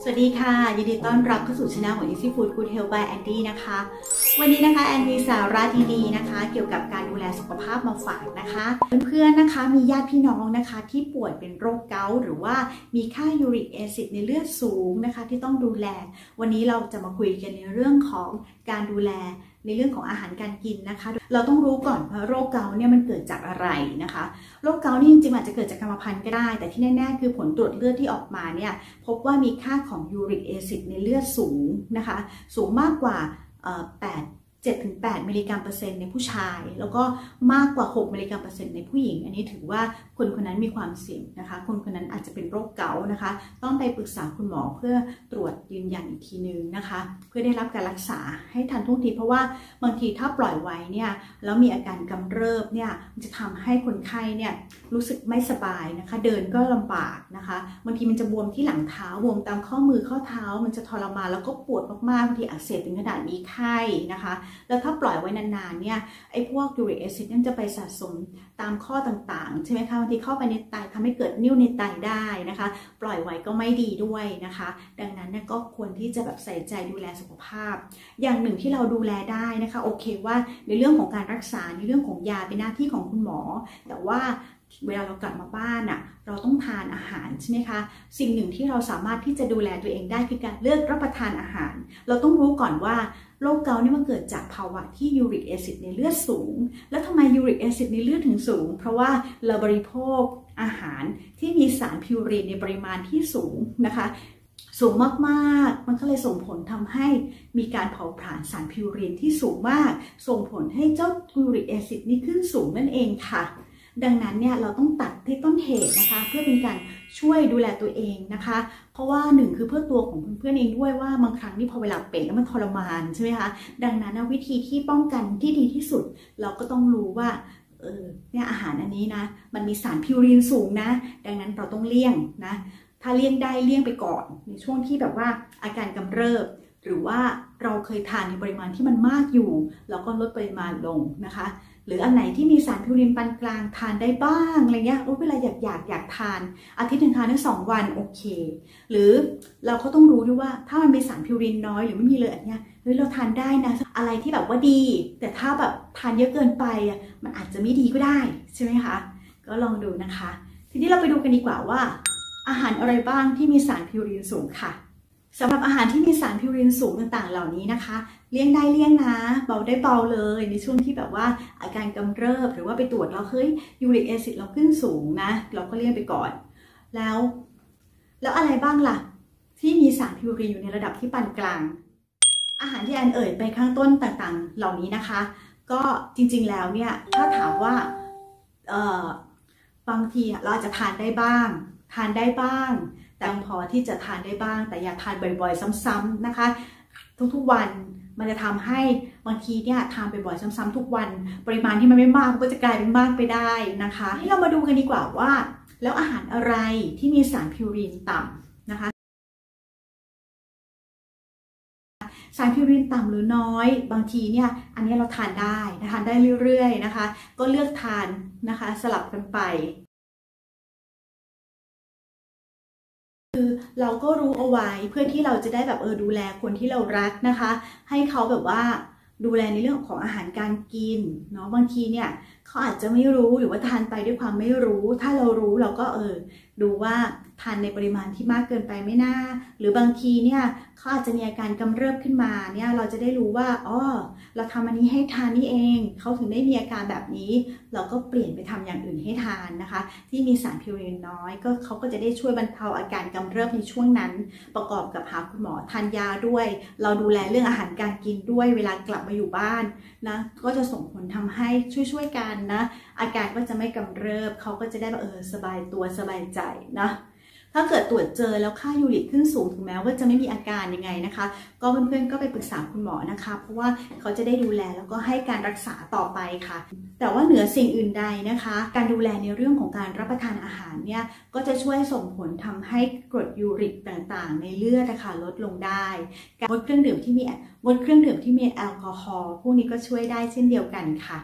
สวัสดีค่ะยินดีต้อนรับเข้าสู่ช่องของ Easy Food Good Health by Andy นะคะวันนี้นะคะแอนมีสาระดีๆนะคะเกี่ยวกับการดูแลสุขภาพมาฝากนะคะเพื่อนๆนะคะมีญาติพี่น้องนะคะที่ป่วยเป็นโรคเกาต์หรือว่ามีค่ายูริกแอซิดในเลือดสูงนะคะที่ต้องดูแลวันนี้เราจะมาคุยกันในเรื่องของการดูแลในเรื่องของอาหารการกินนะคะเราต้องรู้ก่อนว่าโรคเกาต์เนี่ยมันเกิดจากอะไรนะคะโรคเกาต์นี่จริงๆอาจจะเกิดจากกรรมพันธุ์ก็ได้แต่ที่แน่ๆคือผลตรวจเลือดที่ออกมาเนี่ยพบว่ามีค่าของยูริกแอซิดในเลือดสูงนะคะสูงมากกว่า7-8 มิลลิกรัมเปอร์เซ็นต์ในผู้ชายแล้วก็มากกว่า6 มิลลิกรัมเปอร์เซ็นต์ในผู้หญิงอันนี้ถือว่าคนคนนั้นมีความเสี่ยงนะคะคนคนนั้นอาจจะเป็นโรคเกาต์นะคะต้องไปปรึกษาคุณหมอเพื่อตรวจยืนยันอีกทีนึงนะคะเพื่อได้รับการรักษาให้ทันท่วงทีเพราะว่าบางทีถ้าปล่อยไว้เนี่ยแล้วมีอาการกำเริบเนี่ยมันจะทำให้คนไข้เนี่ยรู้สึกไม่สบายนะคะเดินก็ลำบากนะคะบางทีมันจะบวมที่หลังเท้าบวมตามข้อมือข้อเท้ามันจะทรมานแล้วก็ปวดมากๆบางทีอักเสบถึงขนาดมีไข้นะคะแล้วถ้าปล่อยไว้นานๆเนี่ยไอ้พวกยูริกแอซิดนั่นจะไปสะสมตามข้อต่างๆใช่ไหมคะบางทีเข้าไปในไตทำให้เกิดนิ่วในไตได้นะคะปล่อยไว้ก็ไม่ดีด้วยนะคะดังนั้นเนี่ยก็ควรที่จะแบบใส่ใจดูแลสุขภาพอย่างหนึ่งที่เราดูแลได้นะคะโอเคว่าในเรื่องของการรักษาในเรื่องของยาเป็นหน้าที่ของคุณหมอแต่ว่าเวลาเรากลับมาบ้านอ่ะเราต้องทานอาหารใช่ไหมคะสิ่งหนึ่งที่เราสามารถที่จะดูแลตัวเองได้คือการเลือกรับประทานอาหารเราต้องรู้ก่อนว่าโรคเกาต์นี่มันเกิดจากภาวะที่ยูริกแอซิดในเลือดสูงแล้วทำไมยูริกแอซิดในเลือดถึงสูงเพราะว่าเราบริโภคอาหารที่มีสารพิวรีนในปริมาณที่สูงนะคะสูงมากๆมันก็เลยส่งผลทำให้มีการเผาผลาญสารพิวรีนที่สูงมากส่งผลให้เจ้ายูริกแอซิดนี่ขึ้นสูงนั่นเองค่ะดังนั้นเนี่ยเราต้องตัดที่ต้นเหตุนะคะเพื่อเป็นการช่วยดูแลตัวเองนะคะเพราะว่าหนึ่งคือเพื่อตัวของเพื่อนๆเองด้วยว่าบางครั้งนี่พอเวลาเป็นแล้วมันทรมานใช่ไหมคะดังนั้นวิธีที่ป้องกันที่ดีที่สุดเราก็ต้องรู้ว่าเนี่ยอาหารอันนี้นะมันมีสารพิวรีนสูงนะดังนั้นเราต้องเลี่ยงนะถ้าเลี่ยงได้เลี่ยงไปก่อนในช่วงที่แบบว่าอาการกำเริบหรือว่าเราเคยทานในปริมาณที่มันมากอยู่เราก็ลดปริมาณลงนะคะหรืออันไหนที่มีสารพิวรีนปานกลางทานได้บ้างอะไรเงี้ยเวลาอยากทานอาทิตย์หนึ่งทานได้2 วันโอเคหรือเราก็ต้องรู้ด้วยว่าถ้ามันมีสารพิวรีนน้อยหรือไม่มีเลยอันเนี้ยเราทานได้นะอะไรที่แบบว่าดีแต่ถ้าแบบทานเยอะเกินไปมันอาจจะไม่ดีก็ได้ใช่ไหมคะก็ลองดูนะคะทีนี้เราไปดูกันดีกว่าว่าอาหารอะไรบ้างที่มีสารพิวรีนสูงค่ะสำหรับอาหารที่มีสารพิวรีนสูงต่างๆเหล่านี้นะคะเลี่ยงได้เลี่ยงนะเบาได้เบาเลยในช่วงที่แบบว่าอาการกำเริบหรือว่าไปตรวจแล้วเฮ้ยยูริกแอซิดเราขึ้นสูงนะเราก็เลี่ยงไปก่อนแล้วอะไรบ้างล่ะที่มีสารพิวรีนอยู่ในระดับที่ปานกลางอาหารที่แอนเอ่ยไปข้างต้นต่างๆเหล่านี้นะคะก็จริงๆแล้วเนี่ยถ้าถามว่าบางทีเราอาจจะทานได้บ้างแต่พอที่จะทานได้บ้างแต่อย่าทานบ่อยๆซ้ำๆนะคะทุกๆวันมันจะทำให้บางทีเนี่ยทานบ่อยๆซ้ำๆทุกวันปริมาณที่มันไม่มากก็จะกลายเป็นมากไปได้นะคะนี่เรามาดูกันดีกว่าว่าแล้วอาหารอะไรที่มีสารพิวรีนต่ำนะคะสารพิวรีนต่ำหรือน้อยบางทีเนี่ยอันนี้เราทานได้เรื่อยๆนะคะก็เลือกทานนะคะสลับกันไปคือเราก็รู้เอาไว้เพื่อที่เราจะได้แบบดูแลคนที่เรารักนะคะให้เขาแบบว่าดูแลในเรื่องของอาหารการกินเนาะบางทีเนี่ยเขาอาจจะไม่รู้หรือว่าทานไปด้วยความไม่รู้ถ้าเรารู้เราก็ดูว่าทานในปริมาณที่มากเกินไปไม่น่าหรือบางทีเนี่ยเขาอาจจะมีอาการกำเริบขึ้นมาเนี่ยเราจะได้รู้ว่าเราทำอันนี้ให้ทานนี่เองเขาถึงได้มีอาการแบบนี้เราก็เปลี่ยนไปทำอย่างอื่นให้ทานนะคะที่มีสารพิวรีนน้อยก็เขาก็จะได้ช่วยบรรเทาอาการกำเริบในช่วงนั้นประกอบกับหาคุณหมอทานยาด้วยเราดูแลเรื่องอาหารการกินด้วยเวลากลับมาอยู่บ้านนะก็จะส่งผลทำให้ช่วยกันนะอาการก็จะไม่กำเริบเขาก็จะได้แบบสบายตัวสบายใจนะถ้าเกิดตรวจเจอแล้วค่ายูริกขึ้นสูงถึงแม้ว่าจะไม่มีอาการยังไงนะคะก็เพื่อนๆก็ไปปรึกษาคุณหมอนะคะเพราะว่าเขาจะได้ดูแลแล้วก็ให้การรักษาต่อไปค่ะแต่ว่าเหนือสิ่งอื่นใดนะคะการดูแลในเรื่องของการรับประทานอาหารเนี่ยก็จะช่วยส่งผลทำให้กรดยูริกต่างๆในเลือดนะคะลดลงได้การงดเครื่องดื่มที่มีแอลกอฮอล์พวกนี้ก็ช่วยได้เช่นเดียวกันค่ะ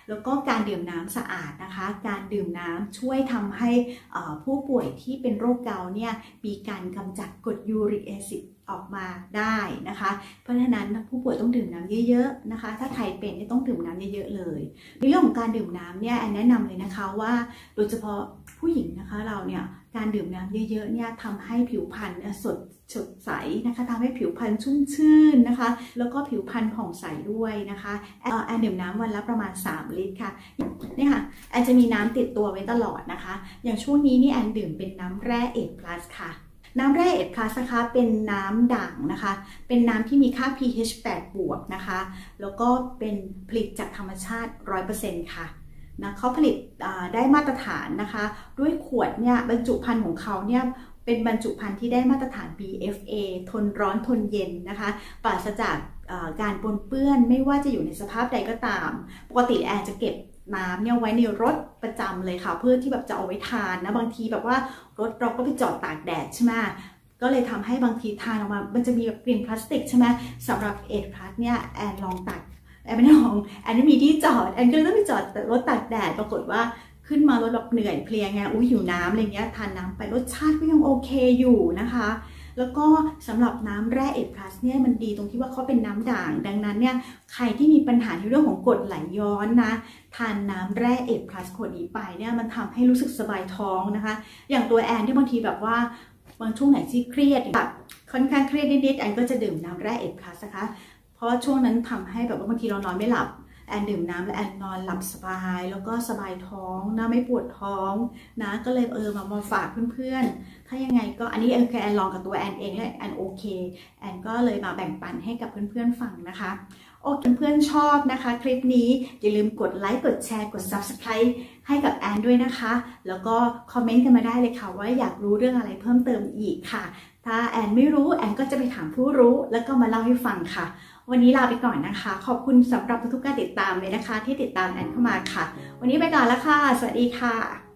แล้วก็การดื่มน้ำสะอาดนะคะการดื่มน้ำช่วยทำให้ผู้ป่วยที่เป็นโรคเกาต์เนี่ยมีการกำจัดกรดยูริกแอซิดออกมาได้นะคะเพราะฉะนั้นผู้ป่วยต้องดื่มน้ำเยอะๆนะคะถ้าใครเป็นต้องดื่มน้ำเยอะๆเลยในเรื่องของการดื่มน้ำเนี่ยแอนแนะนำเลยนะคะว่าโดยเฉพาะผู้หญิงนะคะเราเนี่ยการดื่มน้ำเยอะๆเนี่ยทำให้ผิวพรรณสดใสนะคะทำให้ผิวพรรณชุ่มชื่นนะคะแล้วก็ผิวพรรณผ่องใสด้วยนะคะแอนดื่มน้ำวันละประมาณ3 ลิตรค่ะนี่ค่ะแอนจะมีน้ำติดตัวไว้ตลอดนะคะอย่างช่วงนี้นี่แอนดื่มเป็นน้ำแร่เอทพลัสค่ะน้ำแร่เอทพลัสนะคะเป็นน้ำด่างนะคะเป็นน้ำที่มีค่า pH 8 บวกนะคะแล้วก็เป็นผลิตจากธรรมชาติ 100% ค่ะนะเขาผลิตได้มาตรฐานนะคะด้วยขวดเนี่ยบรรจุภัณฑ์ของเขาเนี่ยเป็นบรรจุภัณฑ์ที่ได้มาตรฐาน BFA ทนร้อนทนเย็นนะคะปราศจากการปนเปื้อนไม่ว่าจะอยู่ในสภาพใดก็ตามปกติแอนจะเก็บน้ำเนี่ยไว้ในรถประจำเลยค่ะเพื่อที่แบบจะเอาไว้ทานนะบางทีแบบว่ารถเราก็ไปจอดตากแดดใช่ไหมก็เลยทำให้บางทีทานออกมามันจะมีแบบกลิ่นพลาสติกใช่ไหมสำหรับเอทพลัสเนี่ยแอนลองตักแอนไม่ได้ลองแอนไม่มีที่จอดแอนก็เลยต้องไปจอดรถตากแดดปรากฏว่าขึ้นมารถแบบเหนื่อยเพลียไงหิวน้ำอะไรเงี้ยทานน้ำไปรสชาติก็ยังโอเคอยู่นะคะแล้วก็สำหรับน้ำแร่เอทพลัสเนี่ยมันดีตรงที่ว่าเขาเป็นน้ำด่างดังนั้นเนี่ยใครที่มีปัญหาในเรื่องของกรดไหลย้อนนะทานน้ำแร่เอทพลัสขวดนี้ไปเนี่ยมันทำให้รู้สึกสบายท้องนะคะอย่างตัวแอนที่บางทีแบบว่าบางช่วงไหนที่เครียดแบบค่อนข้างเครียดนิดๆแอนก็จะดื่มน้ำแร่เอทพลัสนะคะเพราะว่าช่วงนั้นทำให้แบบว่าบางทีเรานอนไม่หลับแอนดื่มน้ำแล้วแอนนอนหลับสบายแล้วก็สบายท้องนะไม่ปวดท้องนะก็เลยมาฝากเพื่อนๆถ้ายังไงก็อันนี้แอนลองกับตัวแอนเองและแอนโอเคแอนก็เลยมาแบ่งปันให้กับเพื่อนๆฟังนะคะโอเคเพื่อนๆชอบนะคะคลิปนี้อย่าลืมกดไลค์กดแชร์กด Subscribe ให้กับแอนด้วยนะคะแล้วก็คอมเมนต์กันมาได้เลยค่ะว่าอยากรู้เรื่องอะไรเพิ่มเติมอีกค่ะถ้าแอนไม่รู้แอนก็จะไปถามผู้รู้แล้วก็มาเล่าให้ฟังค่ะวันนี้ลาไปก่อนนะคะขอบคุณสำหรับทุกการติดตามเลยนะคะที่ติดตามแอนเข้ามาค่ะวันนี้ไปก่อนแล้วค่ะสวัสดีค่ะ